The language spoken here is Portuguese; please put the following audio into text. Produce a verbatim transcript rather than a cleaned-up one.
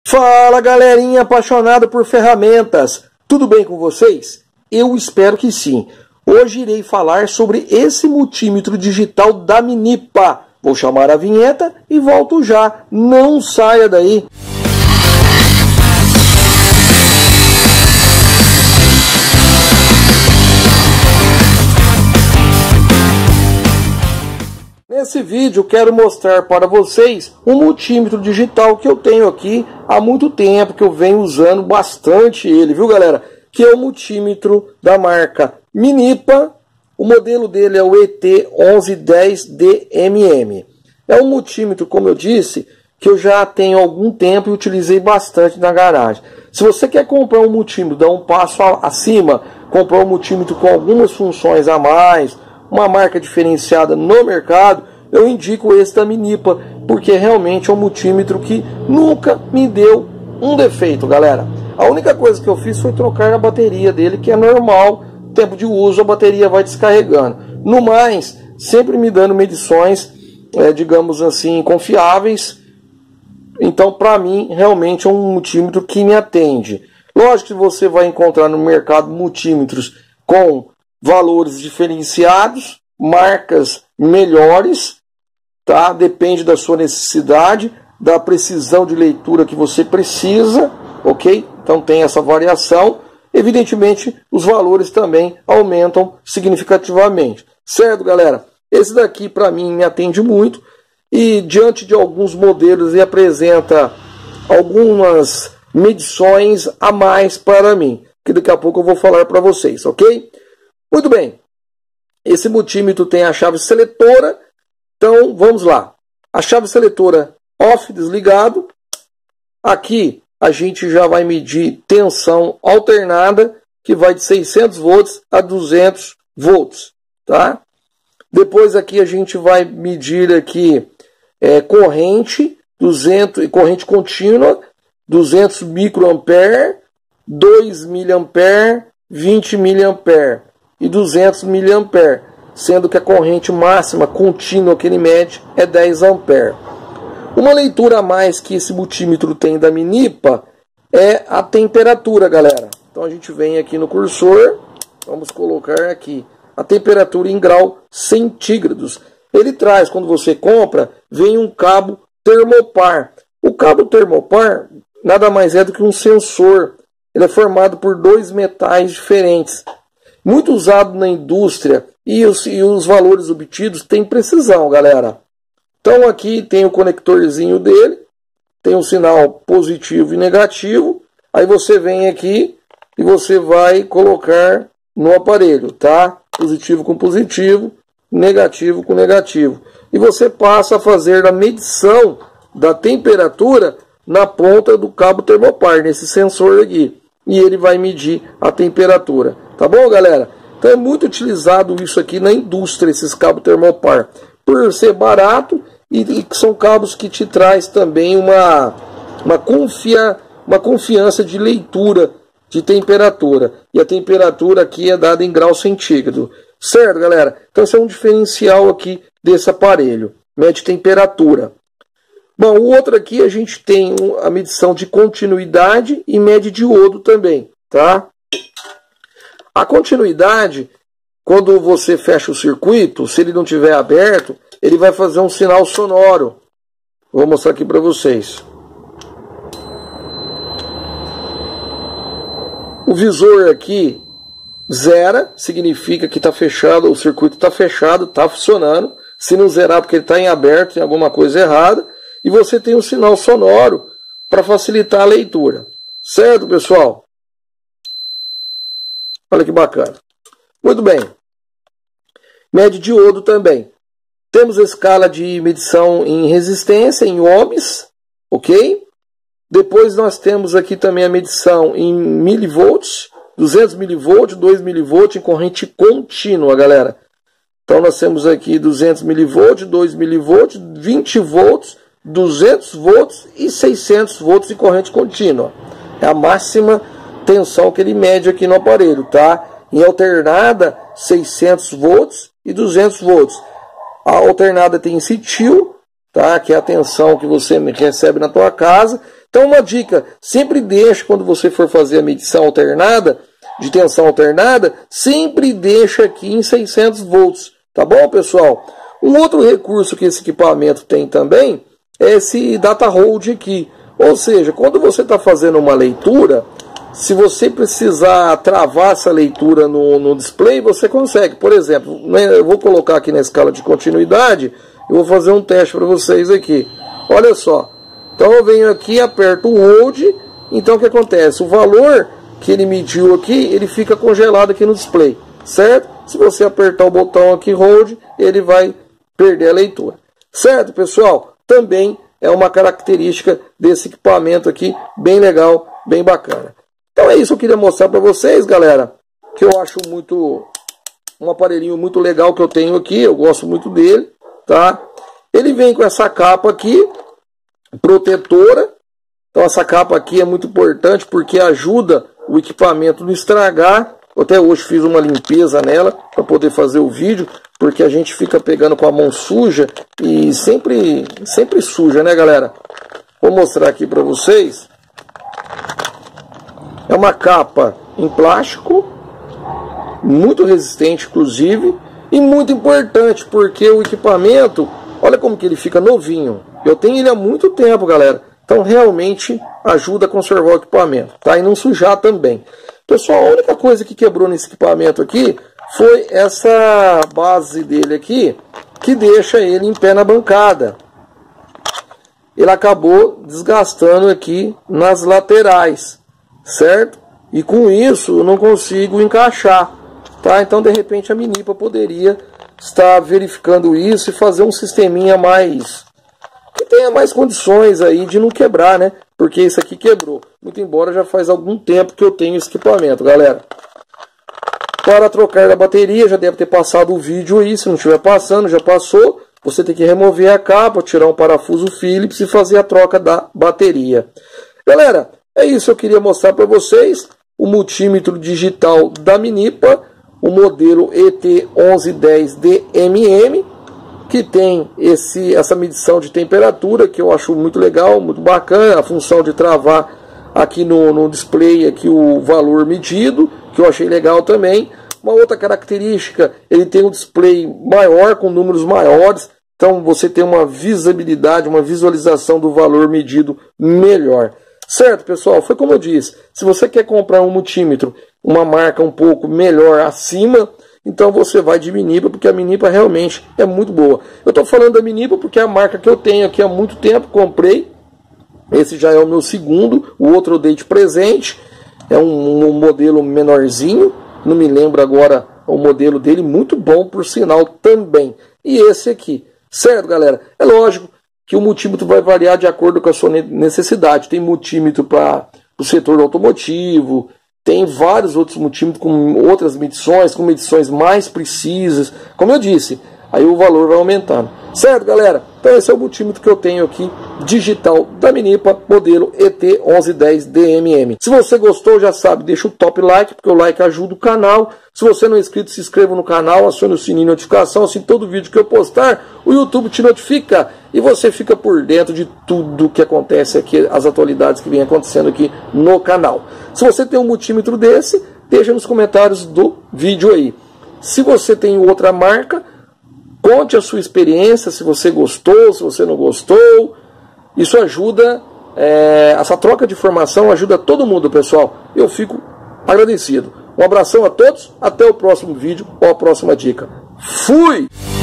Fala, galerinha apaixonada por ferramentas, tudo bem com vocês? Eu espero que sim. Hoje irei falar sobre esse multímetro digital da Minipa. Vou chamar a vinheta e volto já, não saia daí. Nesse vídeo quero mostrar para vocês um multímetro digital que eu tenho aqui há muito tempo, que eu venho usando bastante ele, viu galera? Que é o multímetro da marca Minipa. O modelo dele é o E T onze dez D M M. É um multímetro, como eu disse, que eu já tenho há algum tempo e utilizei bastante na garagem. Se você quer comprar um multímetro, dar um passo acima, comprar um multímetro com algumas funções a mais, uma marca diferenciada no mercado, eu indico esse da Minipa, porque realmente é um multímetro que nunca me deu um defeito, galera. A única coisa que eu fiz foi trocar a bateria dele, que é normal, tempo de uso, a bateria vai descarregando. No mais, sempre me dando medições, é, digamos assim, confiáveis. Então, para mim, realmente é um multímetro que me atende. Lógico que você vai encontrar no mercado multímetros com valores diferenciados, marcas melhores, tá? Depende da sua necessidade, da precisão de leitura que você precisa, ok? Então tem essa variação. Evidentemente, os valores também aumentam significativamente. Certo, galera? Esse daqui, para mim, me atende muito. E diante de alguns modelos, ele apresenta algumas medições a mais para mim, que daqui a pouco eu vou falar para vocês, ok? Muito bem. Esse multímetro tem a chave seletora. Então, vamos lá. A chave seletora off, desligado. Aqui, a gente já vai medir tensão alternada, que vai de seiscentos volts a duzentos volts, tá? Depois aqui a gente vai medir aqui é, corrente, duzentos, corrente contínua, duzentos microamperes, dois miliamperes, vinte miliamperes e duzentos miliamperes, sendo que a corrente máxima contínua que ele mede é dez amperes. Uma leitura a mais que esse multímetro tem da Minipa é a temperatura, galera. Então a gente vem aqui no cursor, vamos colocar aqui a temperatura em grau centígrados. Ele traz, quando você compra, vem um cabo termopar. O cabo termopar nada mais é do que um sensor. Ele é formado por dois metais diferentes. Muito usado na indústria e os, e os valores obtidos têm precisão, galera. Então aqui tem o conectorzinho dele, tem um sinal positivo e negativo. Aí você vem aqui e você vai colocar no aparelho, tá? Positivo com positivo, negativo com negativo. E você passa a fazer a medição da temperatura na ponta do cabo termopar, nesse sensor aqui. E ele vai medir a temperatura. Tá bom, galera? Então é muito utilizado isso aqui na indústria, esses cabos termopar. Por ser barato e, e são cabos que te traz também uma, uma, confia, uma confiança de leitura de temperatura. E a temperatura aqui é dada em grau centígrado. Certo, galera? Então esse é um diferencial aqui desse aparelho. Mede temperatura. Bom, o outro aqui a gente tem a medição de continuidade e mede diodo também, tá? A continuidade, quando você fecha o circuito, se ele não estiver aberto, ele vai fazer um sinal sonoro. Vou mostrar aqui para vocês. O visor aqui zera, significa que está fechado, o circuito está fechado, está funcionando. Se não zerar porque ele está em aberto, tem alguma coisa errada. E você tem um sinal sonoro para facilitar a leitura. Certo, pessoal? Olha que bacana. Muito bem. Mede diodo também. Temos a escala de medição em resistência, em ohms, ok? Depois nós temos aqui também a medição em milivolts, duzentos milivolts, dois milivolts em corrente contínua, galera. Então nós temos aqui duzentos milivolts, dois milivolts, vinte volts, duzentos volts e seiscentos volts em corrente contínua. É a máxima tensão que ele mede aqui no aparelho, tá? Em alternada, seiscentos volts e duzentos volts. A alternada tem esse tio, tá? Que é a tensão que você recebe na tua casa. Então uma dica, sempre deixa, quando você for fazer a medição alternada, de tensão alternada, sempre deixa aqui em seiscentos volts, tá bom, pessoal? Um outro recurso que esse equipamento tem também é esse data hold aqui, ou seja, quando você está fazendo uma leitura, se você precisar travar essa leitura no, no display, você consegue. Por exemplo, eu vou colocar aqui na escala de continuidade, eu vou fazer um teste para vocês aqui. Olha só, então eu venho aqui, aperto o hold, então o que acontece? O valor que ele mediu aqui, ele fica congelado aqui no display, certo? Se você apertar o botão aqui hold, ele vai perder a leitura, certo, pessoal? Também é uma característica desse equipamento aqui, bem legal, bem bacana. Então é isso que eu queria mostrar para vocês, galera, que eu acho muito um aparelhinho muito legal que eu tenho aqui, eu gosto muito dele, tá? Ele vem com essa capa aqui, protetora. Então essa capa aqui é muito importante porque ajuda o equipamento a não estragar. Eu até hoje fiz uma limpeza nela para poder fazer o vídeo, porque a gente fica pegando com a mão suja e sempre, sempre suja, né, galera? Vou mostrar aqui para vocês. É uma capa em plástico, muito resistente inclusive, e muito importante porque o equipamento, olha como que ele fica novinho. Eu tenho ele há muito tempo, galera. Então realmente ajuda a conservar o equipamento, tá? E não sujar também. Pessoal, a única coisa que quebrou nesse equipamento aqui foi essa base dele aqui, que deixa ele em pé na bancada. Ele acabou desgastando aqui nas laterais, certo? E com isso eu não consigo encaixar, tá? Então de repente a Minipa poderia estar verificando isso e fazer um sisteminha mais... que tenha mais condições aí de não quebrar, né? Porque isso aqui quebrou. Muito embora já faz algum tempo que eu tenho esse equipamento, galera. Para trocar a bateria, já deve ter passado o vídeo aí. Se não estiver passando, já passou. Você tem que remover a capa, tirar um parafuso Phillips e fazer a troca da bateria. Galera, é isso que eu queria mostrar para vocês. O multímetro digital da Minipa, o modelo E T onze dez D M M, que tem esse, essa medição de temperatura, que eu acho muito legal, muito bacana, a função de travar aqui no, no display aqui o valor medido, que eu achei legal também. Uma outra característica, ele tem um display maior, com números maiores, então você tem uma visibilidade, uma visualização do valor medido melhor. Certo, pessoal? Foi como eu disse, se você quer comprar um multímetro, uma marca um pouco melhor acima, então você vai de Minipa, porque a Minipa realmente é muito boa. Eu estou falando da Minipa porque é a marca que eu tenho aqui há muito tempo, comprei. Esse já é o meu segundo, o outro eu dei de presente. É um, um modelo menorzinho, não me lembro agora o modelo dele, muito bom por sinal também. E esse aqui, certo, galera? É lógico que o multímetro vai variar de acordo com a sua necessidade. Tem multímetro para o setor automotivo, tem vários outros multímetros com outras medições, com medições mais precisas. Como eu disse, aí o valor vai aumentando. Certo, galera? Então esse é o multímetro que eu tenho aqui, digital da Minipa, modelo E T onze dez D M M. Se você gostou, já sabe, deixa o top like, porque o like ajuda o canal. Se você não é inscrito, se inscreva no canal, acione o sininho de notificação, assim todo vídeo que eu postar, o YouTube te notifica e você fica por dentro de tudo que acontece aqui, as atualidades que vem acontecendo aqui no canal. Se você tem um multímetro desse, deixa nos comentários do vídeo aí. Se você tem outra marca, conte a sua experiência, se você gostou, se você não gostou. Isso ajuda, é, essa troca de informação ajuda todo mundo, pessoal. Eu fico agradecido. Um abração a todos, até o próximo vídeo ou a próxima dica. Fui!